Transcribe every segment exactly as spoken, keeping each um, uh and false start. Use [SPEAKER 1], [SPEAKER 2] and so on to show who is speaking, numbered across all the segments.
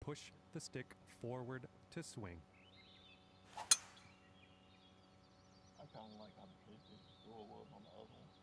[SPEAKER 1] push the stick forward to swing.
[SPEAKER 2] I kind of like how the PlayStation Store was on the other one.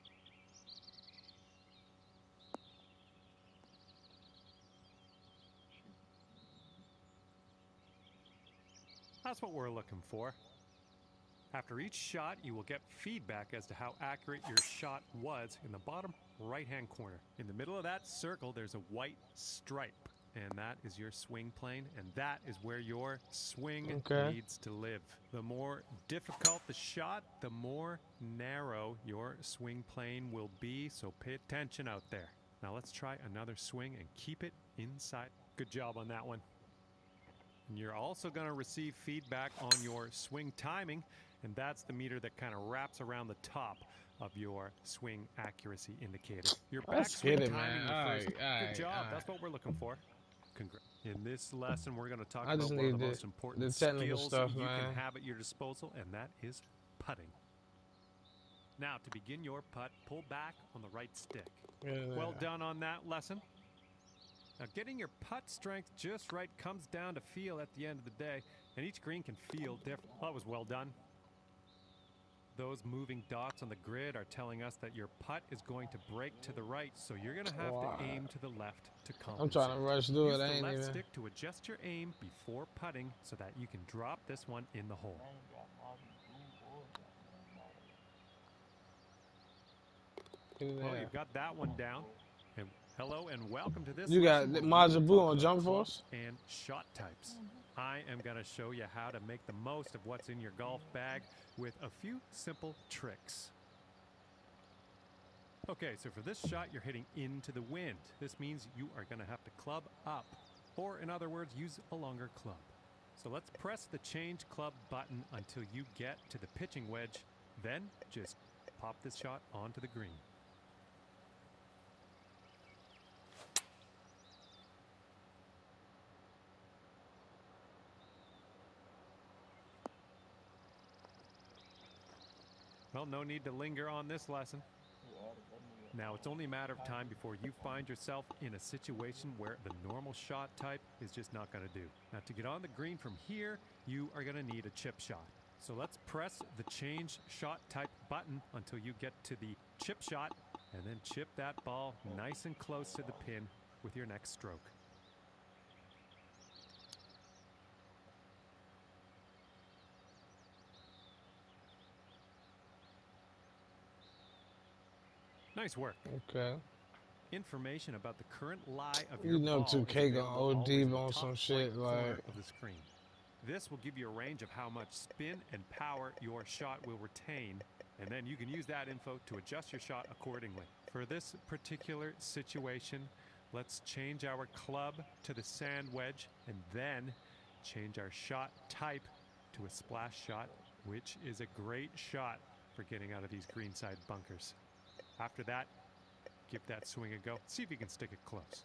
[SPEAKER 1] That's what we're looking for. After each shot, you will get feedback as to how accurate your shot was in the bottom right-hand corner. In the middle of that circle, there's a white stripe, and that is your swing plane, and that is where your swing
[SPEAKER 3] Okay.
[SPEAKER 1] needs to live. The more difficult the shot, the more narrow your swing plane will be, so pay attention out there. Now let's try another swing and keep it inside. Good job on that one. And you're also going to receive feedback on your swing timing, and that's the meter that kind of wraps around the top of your swing accuracy indicator. Your
[SPEAKER 3] Let's
[SPEAKER 1] backswing
[SPEAKER 3] get it,
[SPEAKER 1] timing
[SPEAKER 3] man. All
[SPEAKER 1] refers.
[SPEAKER 3] right, all
[SPEAKER 1] Good
[SPEAKER 3] right,
[SPEAKER 1] job.
[SPEAKER 3] all right.
[SPEAKER 1] That's what we're looking for. Congrats. In this lesson, we're going to talk
[SPEAKER 3] I
[SPEAKER 1] about
[SPEAKER 3] just
[SPEAKER 1] one of
[SPEAKER 3] need
[SPEAKER 1] the
[SPEAKER 3] the-
[SPEAKER 1] most important
[SPEAKER 3] the technical
[SPEAKER 1] skills
[SPEAKER 3] stuff,
[SPEAKER 1] you
[SPEAKER 3] man.
[SPEAKER 1] can have at your disposal, and that is putting. Now, to begin your putt, pull back on the right stick.
[SPEAKER 3] Yeah,
[SPEAKER 1] Well
[SPEAKER 3] yeah.
[SPEAKER 1] done on that lesson. Now, getting your putt strength just right comes down to feel at the end of the day, and each green can feel different. That was well done. Those moving dots on the grid are telling us that your putt is going to break to the right, so you're going to have
[SPEAKER 3] Wow.
[SPEAKER 1] to aim to the left to compensate.
[SPEAKER 3] I'm trying to rush through
[SPEAKER 1] Use
[SPEAKER 3] it. I
[SPEAKER 1] the
[SPEAKER 3] ain't
[SPEAKER 1] left
[SPEAKER 3] even.
[SPEAKER 1] stick to adjust your aim before putting so that you can drop this one in the hole.
[SPEAKER 2] Man got Martin Blue or Batman Martin.
[SPEAKER 3] Get it
[SPEAKER 1] Well,
[SPEAKER 3] there.
[SPEAKER 1] you've got that one down. And hello and welcome to this
[SPEAKER 3] You got
[SPEAKER 1] lesson where
[SPEAKER 3] Majin
[SPEAKER 1] we'll
[SPEAKER 3] Buu
[SPEAKER 1] talk
[SPEAKER 3] on
[SPEAKER 1] about
[SPEAKER 3] Jump
[SPEAKER 1] clubs
[SPEAKER 3] Force?
[SPEAKER 1] and shot types. I am going to show you how to make the most of what's in your golf bag with a few simple tricks. Okay, so for this shot, you're hitting into the wind. This means you are going to have to club up, or in other words, use a longer club. So let's press the change club button until you get to the pitching wedge. Then just pop this shot onto the green. Well, no need to linger on this lesson. Now, it's only a matter of time before you find yourself in a situation where the normal shot type is just not going to do. Now, to get on the green from here, you are going to need a chip shot. So let's press the change shot type button until you get to the chip shot, and then chip that ball nice and close to the pin with your next stroke. Nice work.
[SPEAKER 3] Okay.
[SPEAKER 1] Information about the current lie of
[SPEAKER 3] You
[SPEAKER 1] your
[SPEAKER 3] know
[SPEAKER 1] ball
[SPEAKER 3] two
[SPEAKER 1] is
[SPEAKER 3] K
[SPEAKER 1] available
[SPEAKER 3] gonna
[SPEAKER 1] always
[SPEAKER 3] O D
[SPEAKER 1] in the
[SPEAKER 3] on
[SPEAKER 1] top
[SPEAKER 3] some
[SPEAKER 1] right
[SPEAKER 3] shit
[SPEAKER 1] corner
[SPEAKER 3] like.
[SPEAKER 1] of the screen. This will give you a range of how much spin and power your shot will retain, and then you can use that info to adjust your shot accordingly. For this particular situation, let's change our club to the sand wedge and then change our shot type to a splash shot, which is a great shot for getting out of these greenside bunkers. After that, give that swing a go. See if you can stick it close.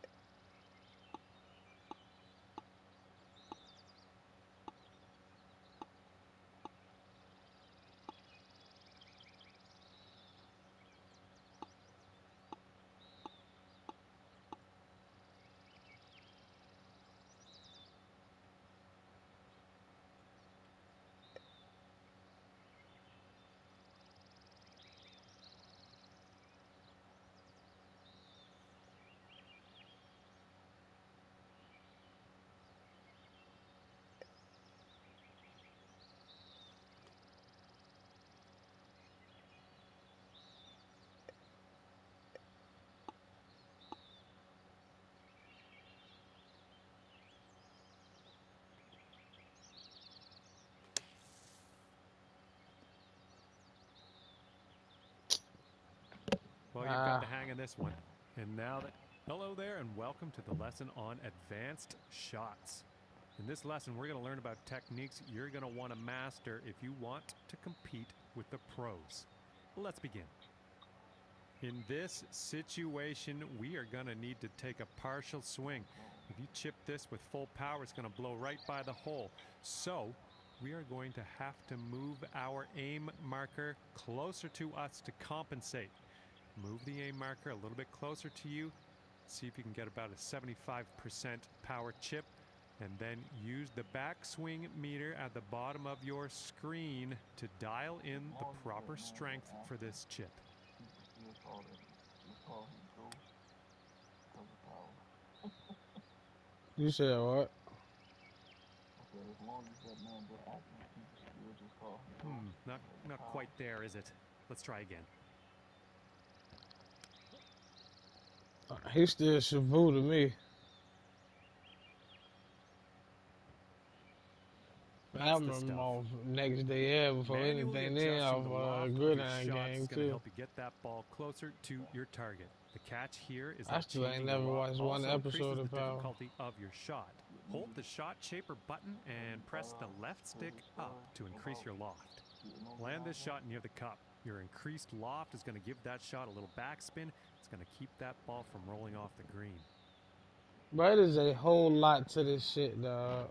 [SPEAKER 1] Well, you've got
[SPEAKER 3] Ah.
[SPEAKER 1] the hang of this one. And now that, hello there and welcome to the lesson on advanced shots. In this lesson, we're going to learn about techniques you're going to want to master if you want to compete with the pros. Let's begin. In this situation, we are going to need to take a partial swing. If you chip this with full power, it's going to blow right by the hole. So we are going to have to move our aim marker closer to us to compensate. Move the aim marker a little bit closer to you See if you can get about a seventy-five percent power chip, and then use the backswing meter at the bottom of your screen to dial in the proper strength for this chip.
[SPEAKER 2] People still call it, still call him Ghost because of power.
[SPEAKER 3] You said what?
[SPEAKER 2] I said as long as that man been acting, people still just call him Ghost.
[SPEAKER 1] Hmm, not,
[SPEAKER 2] because of
[SPEAKER 1] not
[SPEAKER 2] power.
[SPEAKER 1] quite there, is it? Let's try again.
[SPEAKER 3] He still Shavu to me. I
[SPEAKER 1] That's the
[SPEAKER 3] remember him
[SPEAKER 1] stuff.
[SPEAKER 3] off next day air before
[SPEAKER 1] Manually
[SPEAKER 3] anything. Then
[SPEAKER 1] adjusting
[SPEAKER 3] off
[SPEAKER 1] the
[SPEAKER 3] uh,
[SPEAKER 1] loft of your
[SPEAKER 3] gridiron
[SPEAKER 1] shots
[SPEAKER 3] game
[SPEAKER 1] is going to
[SPEAKER 3] too.
[SPEAKER 1] help you get that ball closer to your target. The catch here is
[SPEAKER 3] I
[SPEAKER 1] that
[SPEAKER 3] still ain't
[SPEAKER 1] changing
[SPEAKER 3] never
[SPEAKER 1] your loft
[SPEAKER 3] watched one
[SPEAKER 1] also
[SPEAKER 3] episode
[SPEAKER 1] increases
[SPEAKER 3] of
[SPEAKER 1] the
[SPEAKER 3] Power.
[SPEAKER 1] difficulty of your shot. Hold the shot shaper button and press the left stick up to increase your loft. Land this shot near the cup. Your increased loft is going to give that shot a little backspin. It's going to keep that ball from rolling off the green.
[SPEAKER 3] But it is a whole lot to this shit, dog.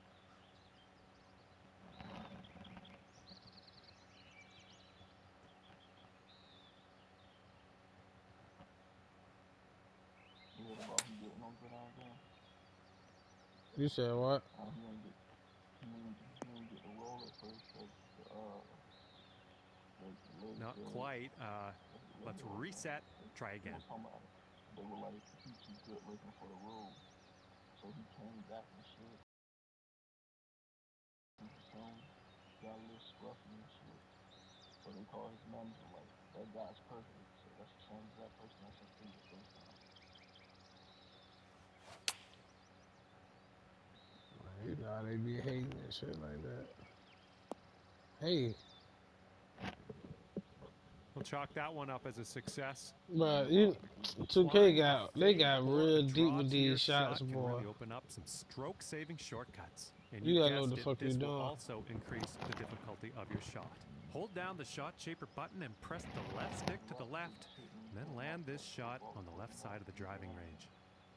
[SPEAKER 2] You heard about him getting on gridiron game?
[SPEAKER 3] You said what?
[SPEAKER 2] Uh, he ain't get, he ain't, he ain't get the roll at first because the, uh, the, the lady
[SPEAKER 1] Not
[SPEAKER 2] said,
[SPEAKER 1] quite. Uh,
[SPEAKER 2] the lady
[SPEAKER 1] let's
[SPEAKER 2] was,
[SPEAKER 1] reset.
[SPEAKER 2] uh,
[SPEAKER 1] Try
[SPEAKER 2] they
[SPEAKER 1] again.
[SPEAKER 2] was talking about it. They were like, he too good looking for the role. So he came back and shit. He soon got a little scruffy and shit. So they called his manager like, that guy's perfect. So that's the same exact person I sent to you the first time.
[SPEAKER 3] You know how they be hating and shit like that. Hey,
[SPEAKER 1] We'll chalk that one up as a success.
[SPEAKER 3] but you, two K
[SPEAKER 1] Applying a
[SPEAKER 3] got they
[SPEAKER 1] fade
[SPEAKER 3] got
[SPEAKER 1] or
[SPEAKER 3] real
[SPEAKER 1] a
[SPEAKER 3] deep
[SPEAKER 1] draw
[SPEAKER 3] with
[SPEAKER 1] to your
[SPEAKER 3] these shots,
[SPEAKER 1] shot can
[SPEAKER 3] boy.
[SPEAKER 1] really open up some stroke-saving shortcuts. And
[SPEAKER 3] You
[SPEAKER 1] you
[SPEAKER 3] gotta know what
[SPEAKER 1] guessed
[SPEAKER 3] the
[SPEAKER 1] it,
[SPEAKER 3] fuck
[SPEAKER 1] this
[SPEAKER 3] you
[SPEAKER 1] will
[SPEAKER 3] doing.
[SPEAKER 1] also increase the difficulty of your shot. Hold down the shot shaper button and press the left stick to the left, and then land this shot on the left side of the driving range.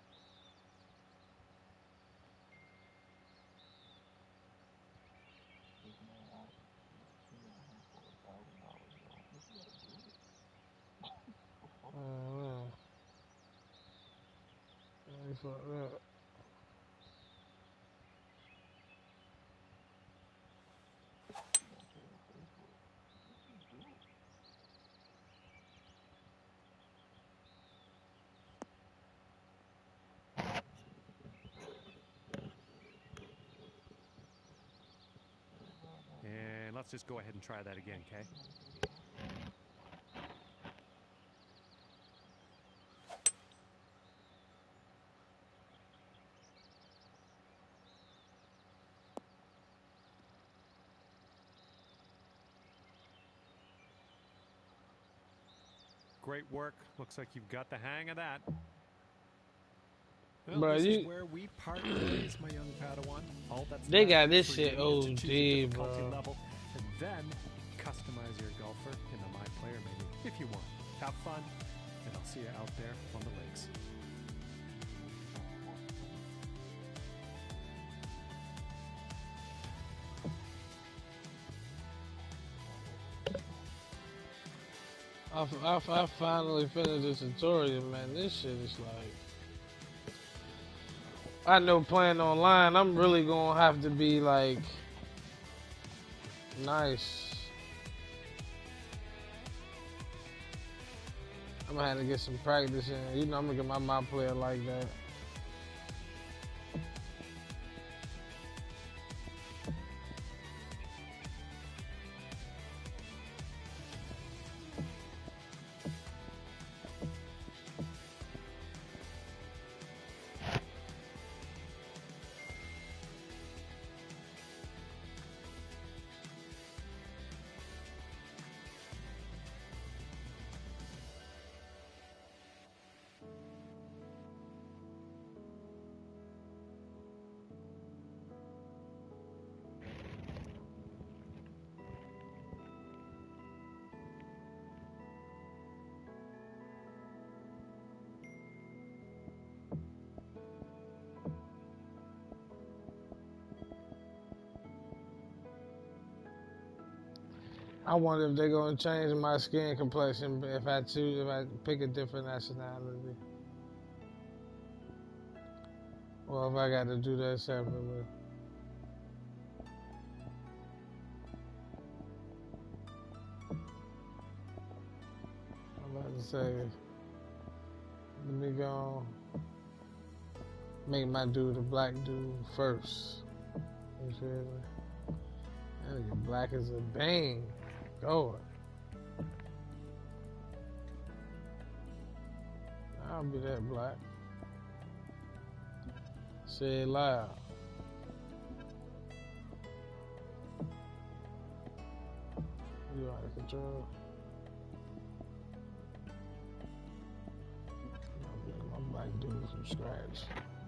[SPEAKER 2] This man asked me on him for a thousand dollars, yo. What you gotta do it?
[SPEAKER 3] Uh, I fuck that.
[SPEAKER 2] Don't pay on Facebook. What you do it?
[SPEAKER 1] And let's just go ahead and try that again, okay? Great work. Looks like you've got the hang of that. Well,
[SPEAKER 3] Bro,
[SPEAKER 1] this
[SPEAKER 3] you,
[SPEAKER 1] is where we part ways, my young Padawan. All that's
[SPEAKER 3] they got
[SPEAKER 1] left
[SPEAKER 3] this
[SPEAKER 1] for
[SPEAKER 3] shit
[SPEAKER 1] you
[SPEAKER 3] O
[SPEAKER 1] to choose a
[SPEAKER 3] D,
[SPEAKER 1] difficulty
[SPEAKER 3] bro.
[SPEAKER 1] level, and then customize your golfer in the My Player menu if you want. Have fun, and I'll see you out there on the links.
[SPEAKER 3] I, I, I finally finished the tutorial, man. This shit is like, I know playing online, I'm really gonna have to be like nice. I'm gonna have to get some practice in. You know, I'm gonna get my my player like that. I wonder if they're gonna change my skin complexion if I choose if I pick a different nationality. Well, if I got to do that separately. I'm about to say, let me go make my dude a black dude first. You feel me? That nigga black as a bang. Going. I'll be that black. Say it loud. You out of control. I'll be my black dude from scratch.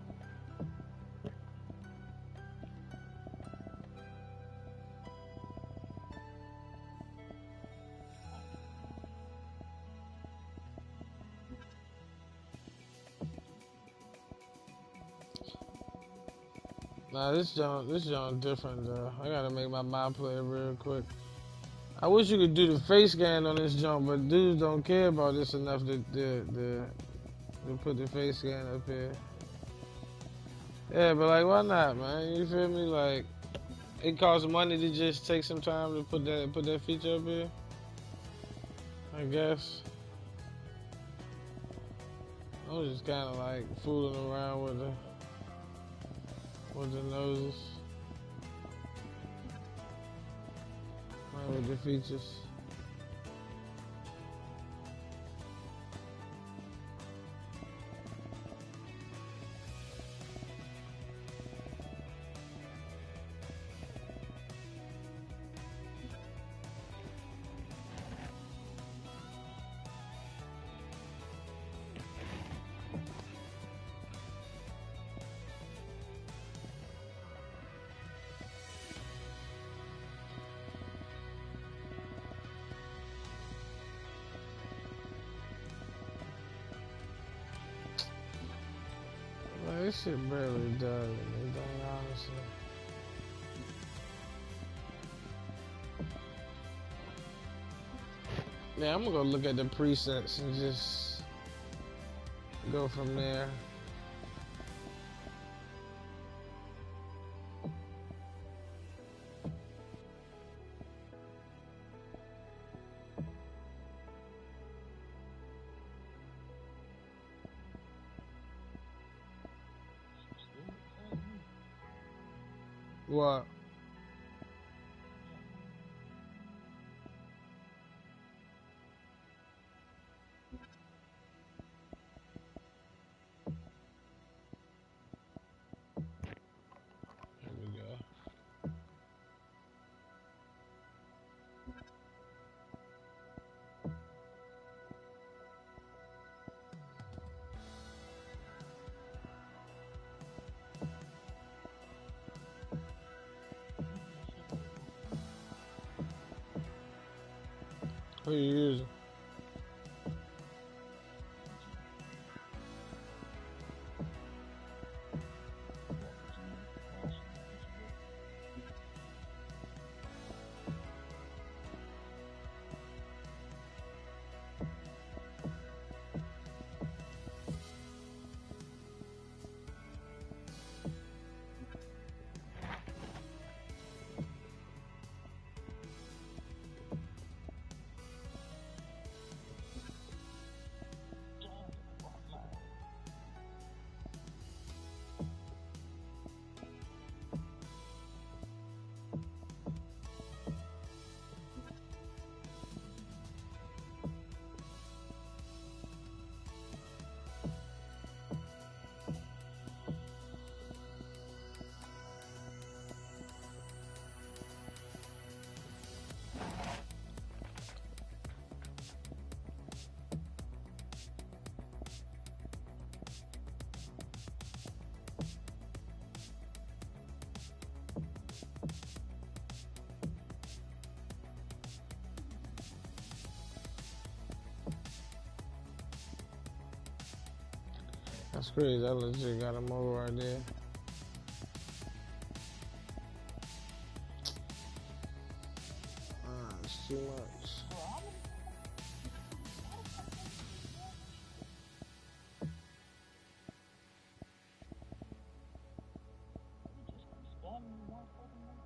[SPEAKER 3] Nah, this jump, this jump different though. I gotta make my mind play real quick. I wish you could do the face scan on this jump, but dudes don't care about this enough to, to, to, to put the face scan up here. Yeah, but like, why not, man? You feel me? Like, it costs money to just take some time to put that put that feature up here. I guess. I was just kind of like fooling around with the with the noses, with the features. This shit barely does anything, honestly. Yeah, I'm gonna go look at the presets and just go from there. What? Here we go. Who you using? That's crazy. I legit got him over right there. Ah, it's too much.
[SPEAKER 2] one fucking minute.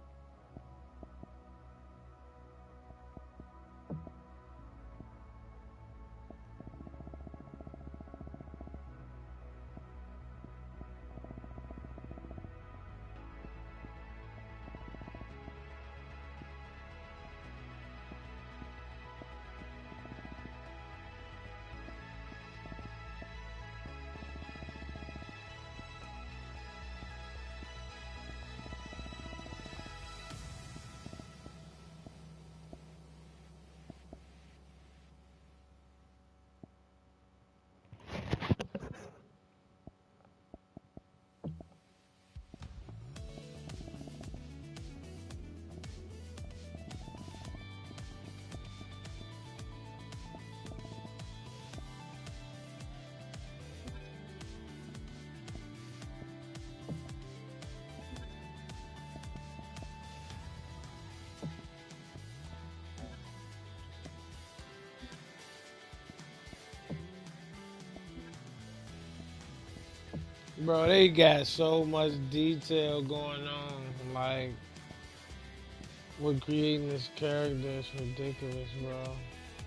[SPEAKER 3] Bro, they got so much detail going on. Like, with creating this character is ridiculous, bro.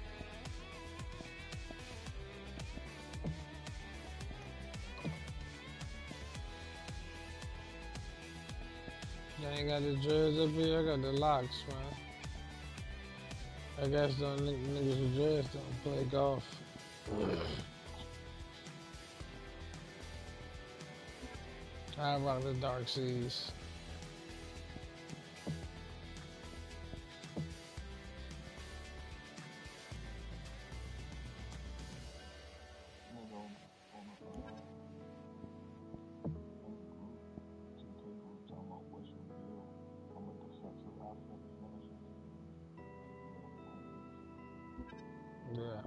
[SPEAKER 3] They ain't got the dreads up here. I got the locks, man. I guess them niggas with dreads don't play golf. I rock the dark seas.
[SPEAKER 2] Nigga on, on the, uh, in the group, T K group, talking about what's your deal. I'm a defensive offensive finisher.
[SPEAKER 3] Yeah.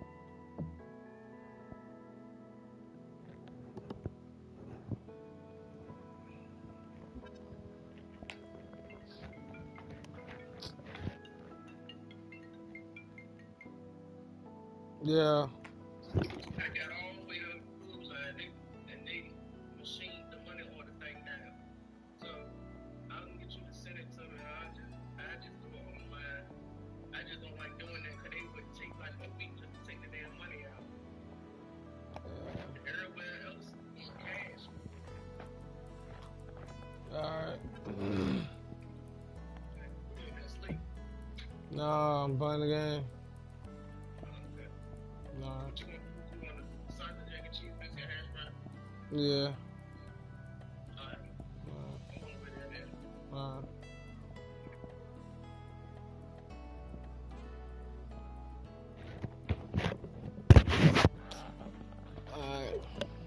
[SPEAKER 3] Yeah.
[SPEAKER 4] I got all the way to the cruise line, they, and they machined the money order thing down. So I can get you to send it to me. I just, I just do it online. I just don't like doing that because they would take like a week just to take the damn money out. Everywhere else, it's cash.
[SPEAKER 3] Alright.
[SPEAKER 4] You ain't been asleep.
[SPEAKER 3] No, I'm playing the game.
[SPEAKER 4] Okay.
[SPEAKER 3] No.
[SPEAKER 4] What you want? You want a sausage, egg, and cheese, biscuit, hash brown?
[SPEAKER 3] Yeah.
[SPEAKER 4] Alright.
[SPEAKER 3] Alright.
[SPEAKER 4] I'm over there then.
[SPEAKER 3] Alright. Alright.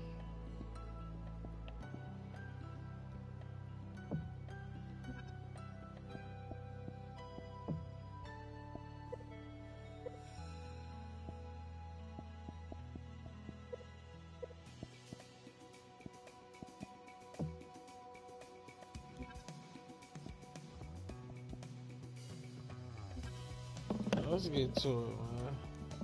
[SPEAKER 3] Let's get to it, man.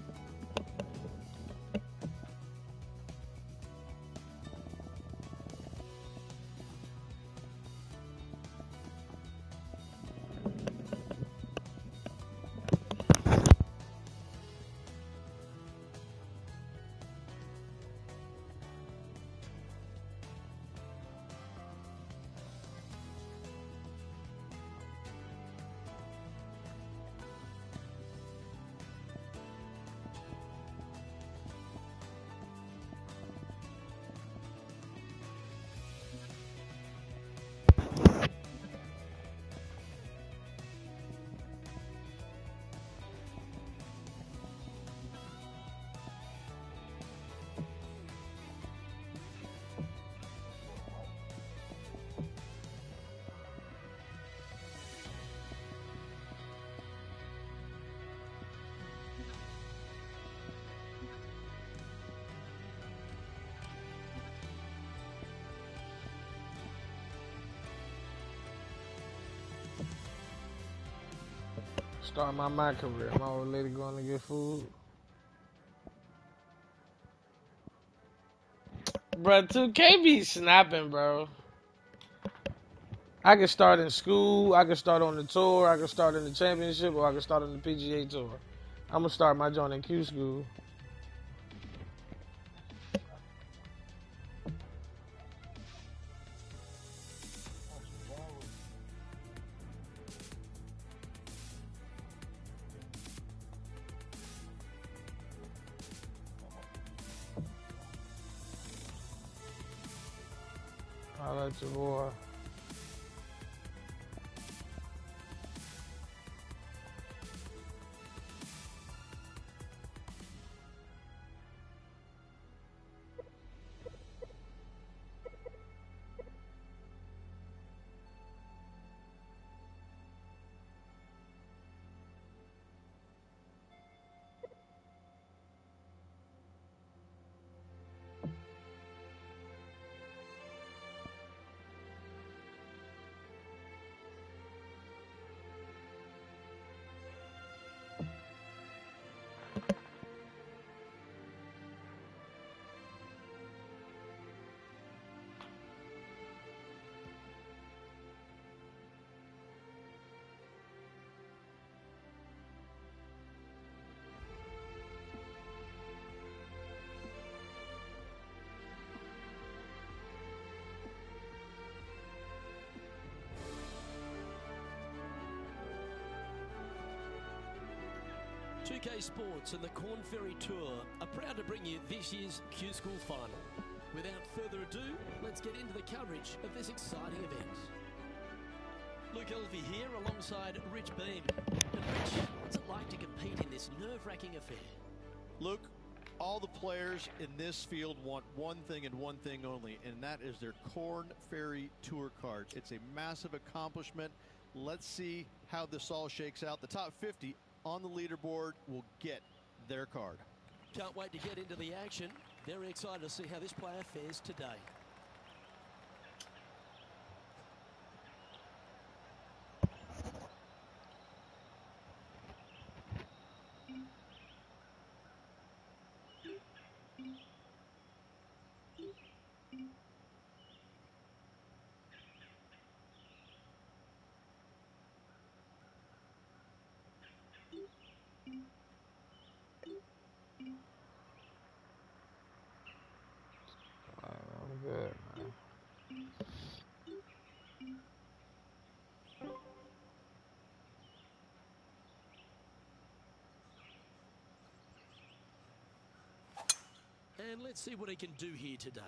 [SPEAKER 3] Start my my career. My old lady going to get food. Bro, two K be snapping, bro. I can start in school, I can start on the tour, I can start in the championship, or I can start on the P G A tour. I'm gonna start my joint in Q school. I like your boy.
[SPEAKER 5] two K Sports and the Corn Ferry Tour are proud to bring you this year's Q School Final. Without further ado, let's get into the coverage of this exciting event. Luke Elvey here alongside Rich Beam. And Rich, what's it like to compete in this nerve-wracking affair?
[SPEAKER 6] Luke, all the players in this field want one thing and one thing only, and that is their Corn Ferry Tour cards. It's a massive accomplishment. Let's see how this all shakes out. The top fifty on the leaderboard will get their card.
[SPEAKER 5] Can't wait to get into the action. Very excited to see how this player fares today.
[SPEAKER 3] I'm good, man.
[SPEAKER 5] And let's see what he can do here today.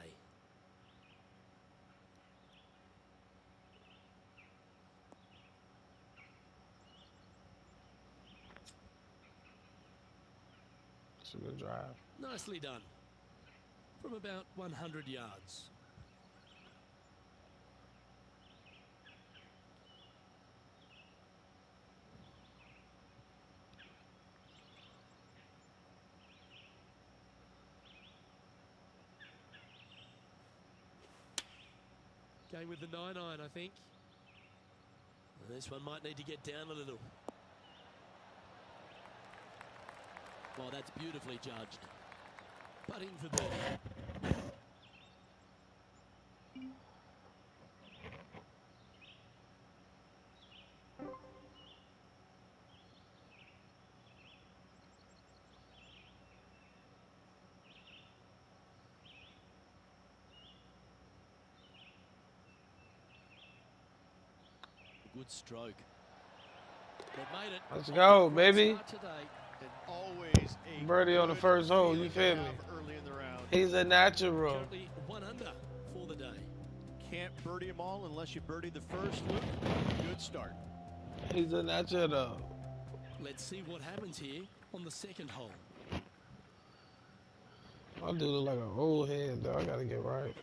[SPEAKER 3] It's a good drive.
[SPEAKER 5] Nicely done. From about one hundred yards. Going with the nine iron, I think. This one might need to get down a little. Well, that's beautifully judged. Putting for birdie. Good stroke. They've made it.
[SPEAKER 3] Let's go, baby.
[SPEAKER 6] And always a
[SPEAKER 3] Birdie on the
[SPEAKER 6] good
[SPEAKER 3] first hole, you
[SPEAKER 6] feeling to
[SPEAKER 3] feel me?
[SPEAKER 6] have early in the round.
[SPEAKER 3] He's a natural.
[SPEAKER 5] Currently one under for the day.
[SPEAKER 6] Can't birdie them all unless you birdie the first, Luke. Good start.
[SPEAKER 3] He's a natural.
[SPEAKER 5] Let's see what happens here on the second hole.
[SPEAKER 3] My dude look like an old head, though. I gotta get right.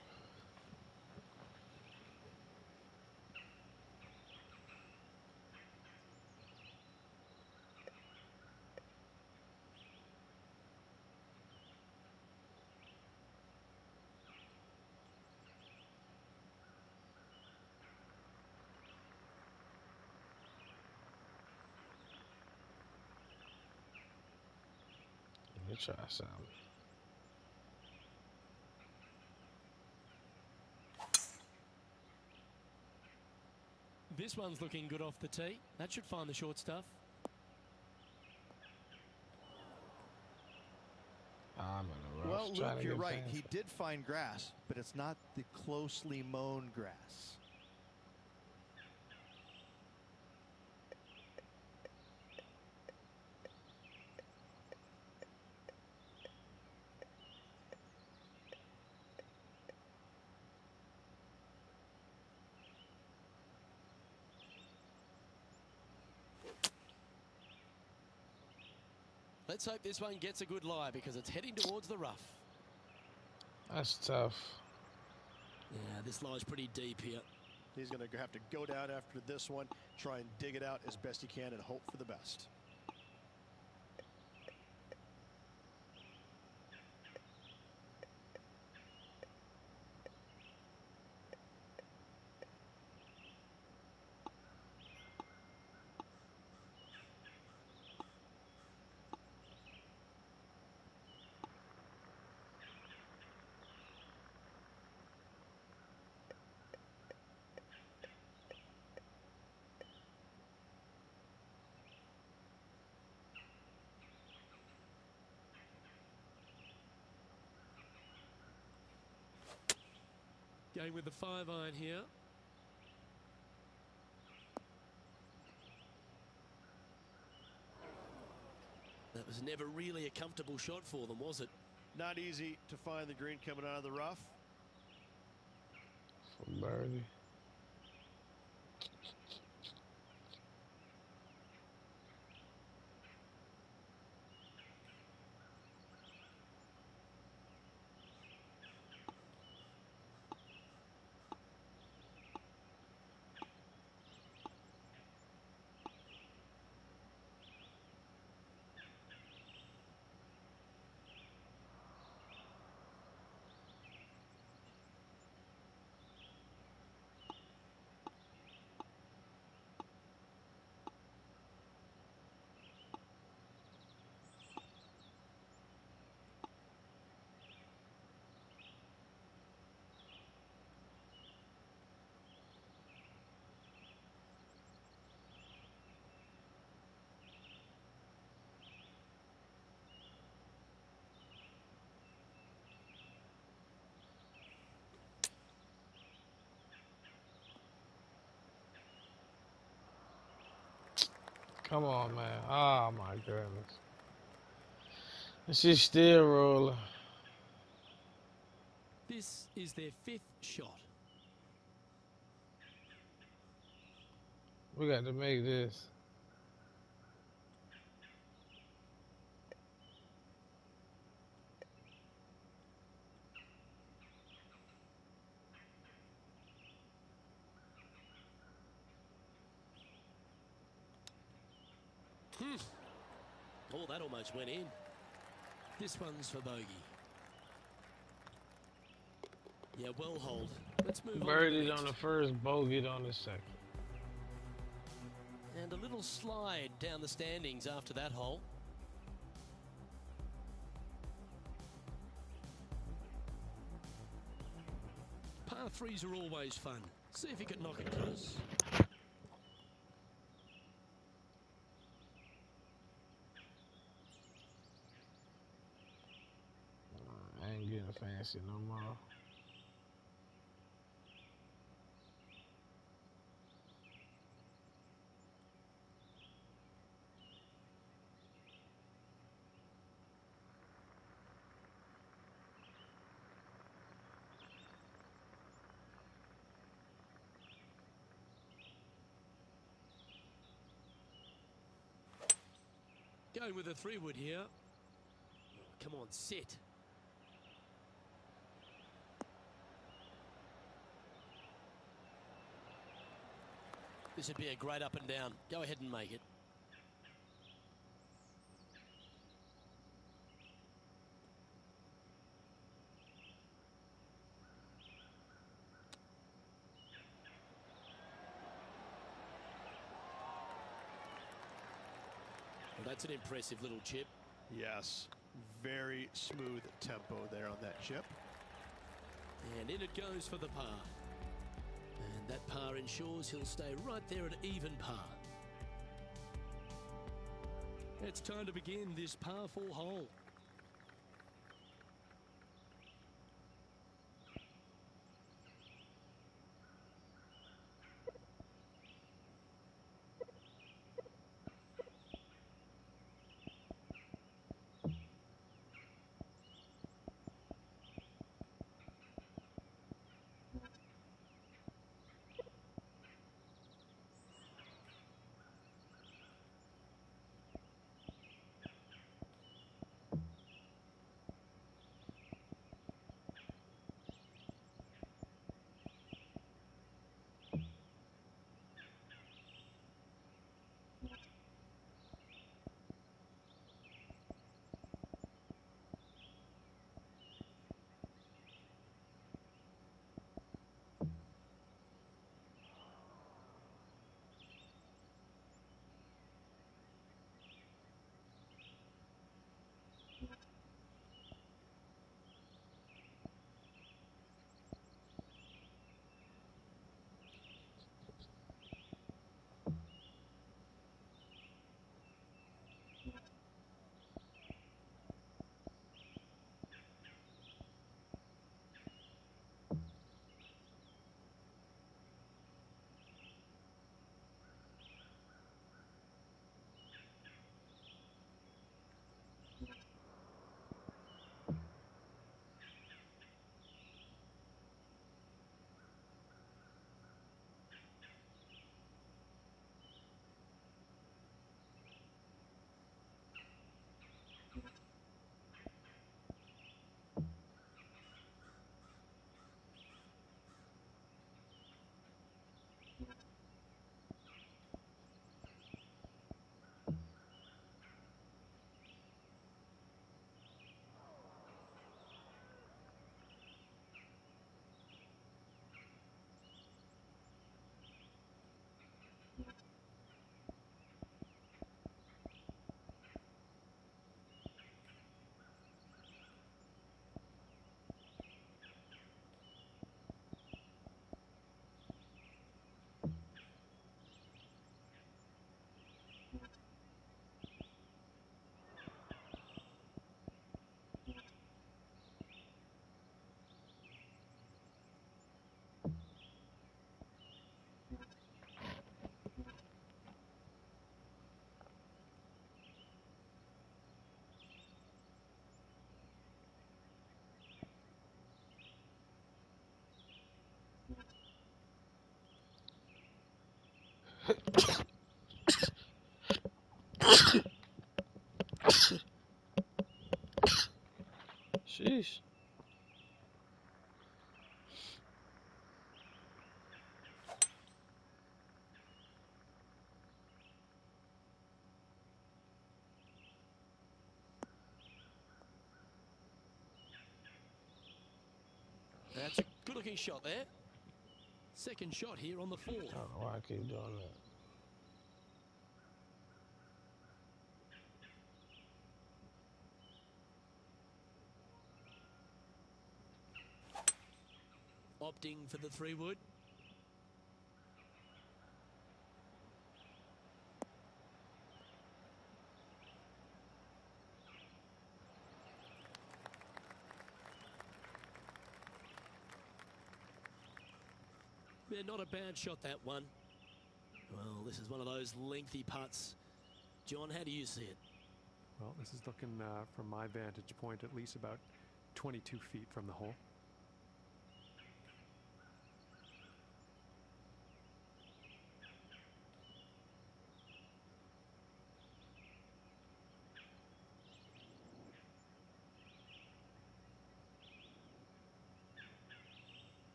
[SPEAKER 3] Let me try something.
[SPEAKER 5] This one's looking good off the tee. That should find the short stuff.
[SPEAKER 3] I'm in a rough.
[SPEAKER 6] Well,
[SPEAKER 3] trying
[SPEAKER 6] Luke,
[SPEAKER 3] to
[SPEAKER 6] you're
[SPEAKER 3] get
[SPEAKER 6] right.
[SPEAKER 3] past
[SPEAKER 6] He
[SPEAKER 3] it.
[SPEAKER 6] did find grass, but it's not the closely mown grass.
[SPEAKER 5] Let's hope this one gets a good lie because it's heading towards the rough.
[SPEAKER 3] That's tough.
[SPEAKER 5] Yeah, this lie's pretty deep here.
[SPEAKER 6] He's going to have to go down after this one, try and dig it out as best he can and hope for the best.
[SPEAKER 5] Going with the five iron here. That was never really a comfortable shot for them, was it?
[SPEAKER 6] Not easy to find the green coming out of the rough.
[SPEAKER 3] For birdie. Come on, man. Oh, my goodness. This is still rolling.
[SPEAKER 5] This is their fifth shot.
[SPEAKER 3] We got to make this.
[SPEAKER 5] Hmm. Oh, that almost went in. This one's for bogey. Yeah, well hold. Let's move
[SPEAKER 3] Birdied
[SPEAKER 5] on.
[SPEAKER 3] on the first, bogeyed on the second.
[SPEAKER 5] And a little slide down the standings after that hole. Par threes are always fun. See if you can knock it close.
[SPEAKER 3] I ain't getting fancy no more.
[SPEAKER 5] Going with a three wood here. Oh, come on, sit. This would be a great up and down. Go ahead and make it. Well, that's an impressive little chip.
[SPEAKER 6] Yes, very smooth tempo there on that chip.
[SPEAKER 5] And in it goes for the par. And That par ensures he'll stay right there at even par. It's time to begin this par four hole.
[SPEAKER 3] Sheesh.
[SPEAKER 5] That's a good-looking shot there. Second shot here on the fourth.
[SPEAKER 3] I don't know why I keep doing that.
[SPEAKER 5] Opting for the three wood. Yeah, not a bad shot, that one. Well, this is one of those lengthy putts. John, how do you see it?
[SPEAKER 1] Well, this is looking, uh, from my vantage point, at least about twenty-two feet from the hole.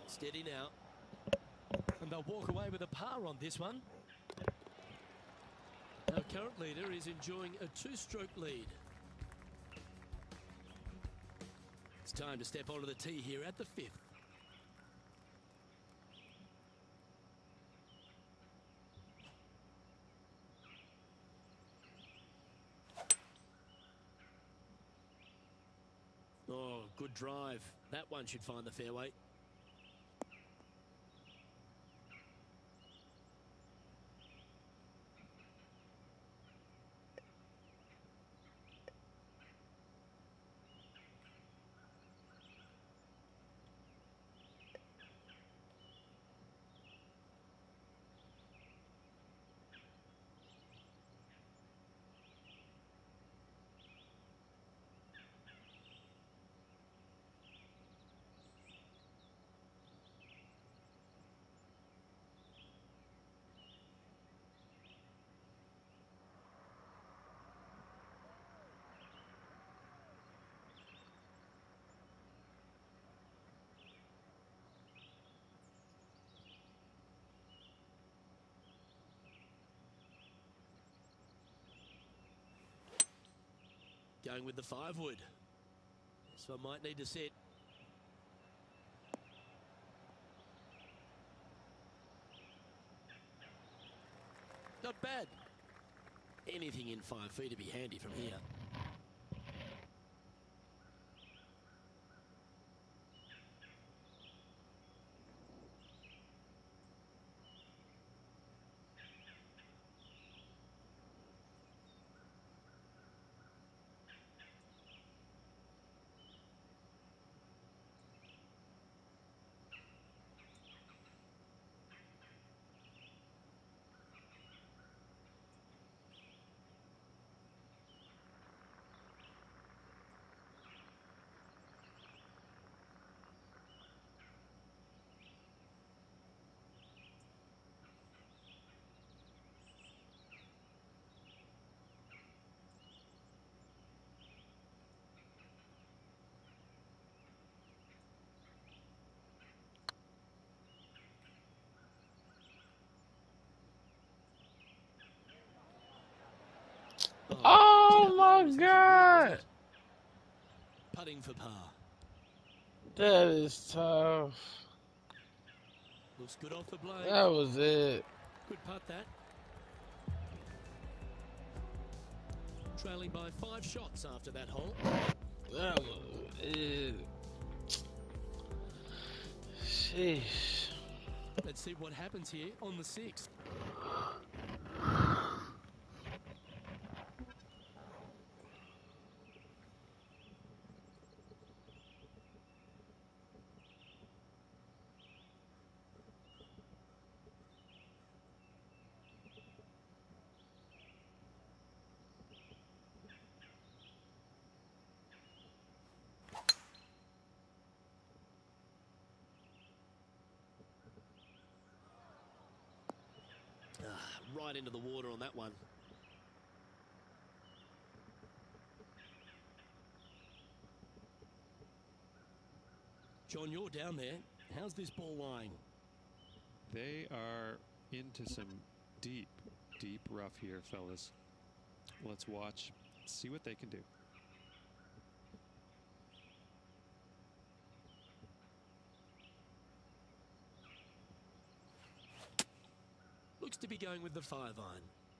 [SPEAKER 5] Steady now. And they'll walk away with a par on this one. Our current leader is enjoying a two-stroke lead. It's time to step onto the tee here at the fifth. Oh, good drive. That one should find the fairway. Going with the five wood. This one might need to sit. Not bad. Anything in five feet to be handy from here.
[SPEAKER 3] Oh my God!
[SPEAKER 5] Putting for par.
[SPEAKER 3] That is tough.
[SPEAKER 5] Looks good off the blade.
[SPEAKER 3] That was it.
[SPEAKER 5] Good putt that. Trailing by five shots after that hole.
[SPEAKER 3] That was it. Sheesh.
[SPEAKER 5] Let's see what happens here on the sixth. Right into the water on that one. John, you're down there. How's this ball lying?
[SPEAKER 1] They are into some deep, deep rough here, fellas. Let's watch, see what they can do.
[SPEAKER 5] Looks to be going with the five iron.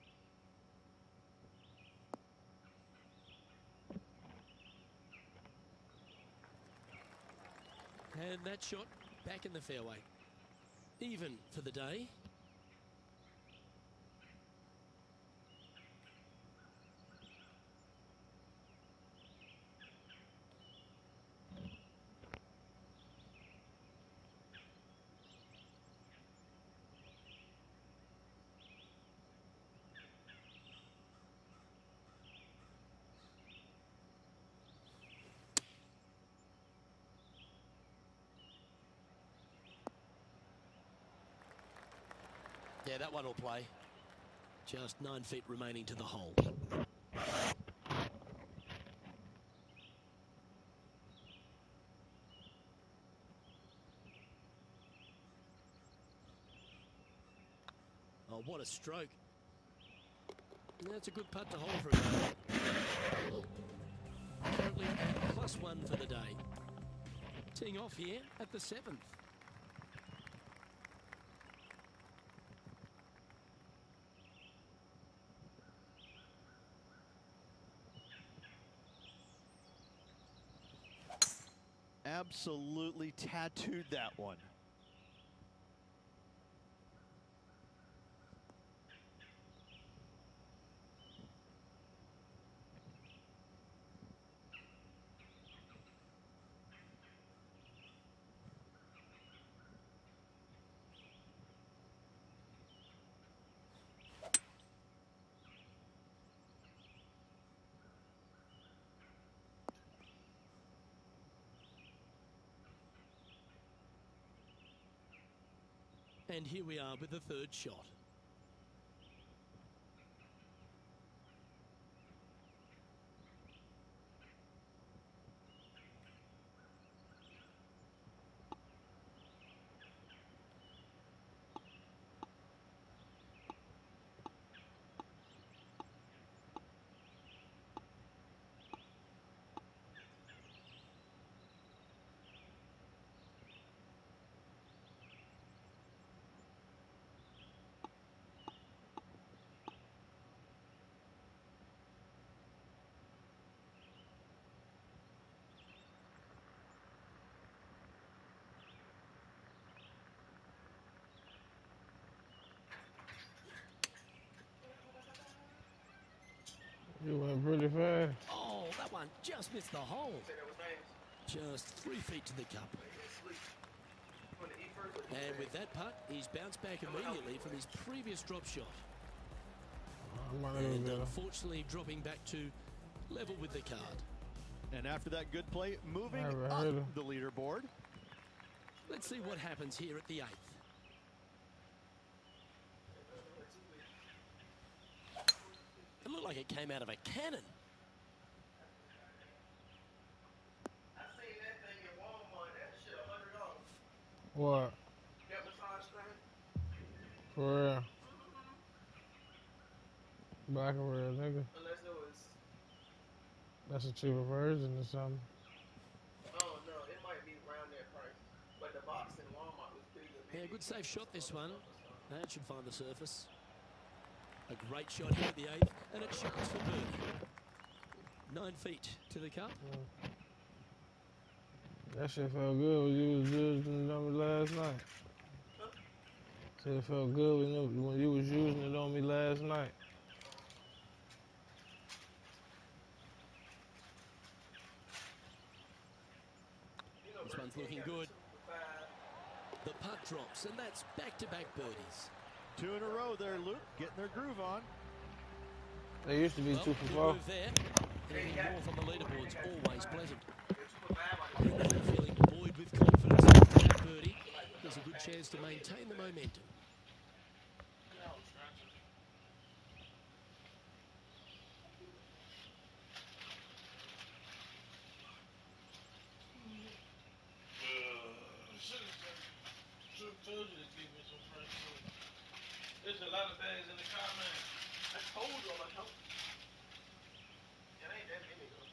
[SPEAKER 5] And that shot back in the fairway. Even for the day. Yeah, that one will play. Just nine feet remaining to the hole. Oh, what a stroke. That's a good putt to hold for a go. Currently at plus one for the day. Teeing off here at the seventh.
[SPEAKER 6] Absolutely tattooed that one.
[SPEAKER 5] And here we are with the third shot.
[SPEAKER 3] You went pretty fast.
[SPEAKER 5] Oh, that one just missed the hole. Just three feet to the cup. And with that putt, he's bounced back immediately from his previous drop shot. And unfortunately dropping back to level with the card.
[SPEAKER 6] And after that good play, moving up the leaderboard.
[SPEAKER 5] Let's see what happens here at the eighth. It looked like it came out of a cannon.
[SPEAKER 4] I seen that thing in Walmart. That shit a hundred dollars.
[SPEAKER 3] What?
[SPEAKER 4] That massage thing.
[SPEAKER 3] For real? Black or real, nigga?
[SPEAKER 4] Unless it was.
[SPEAKER 3] That's a cheaper version or something.
[SPEAKER 4] Oh no, it might be around that price. But the box in Walmart was bigger.
[SPEAKER 5] Yeah, good safe shot this one. That should find the surface. A great shot here at the eighth, and it shows for birdie. Nine feet to the cup.
[SPEAKER 3] Yeah. That shit felt good when you was using it on me last night.
[SPEAKER 4] Huh?
[SPEAKER 3] Said it felt good when you, when you was using it on me last night.
[SPEAKER 5] This one's looking good. The putt drops, and that's back-to-back birdies.
[SPEAKER 6] Two in a row there, Luke, getting their groove on.
[SPEAKER 3] They used to be
[SPEAKER 5] well,
[SPEAKER 3] two for
[SPEAKER 5] good
[SPEAKER 3] four.
[SPEAKER 5] move there. Anything north on the leaderboard's always pleasant. And now feeling buoyed with confidence after that birdie, there's a good chance to maintain the momentum.
[SPEAKER 7] There's a lot of bags in the car, man.
[SPEAKER 4] I told you I'm gonna help you. It ain't that many though.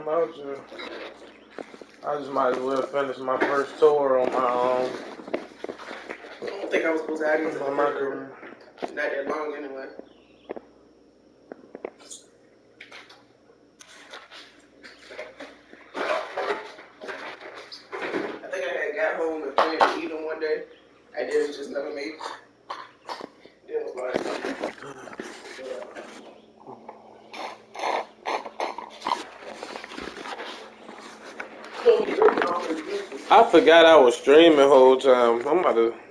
[SPEAKER 3] I'm out here. I just might as well finish my first tour on my own.
[SPEAKER 8] I don't think I was supposed to have these in the
[SPEAKER 3] On my
[SPEAKER 8] video.
[SPEAKER 3] career.
[SPEAKER 8] Not that long anyway. I think I had got home and planned to eat them one day. I did, just never made it. Then it was like,
[SPEAKER 3] I forgot I was streaming the whole time. I'm about to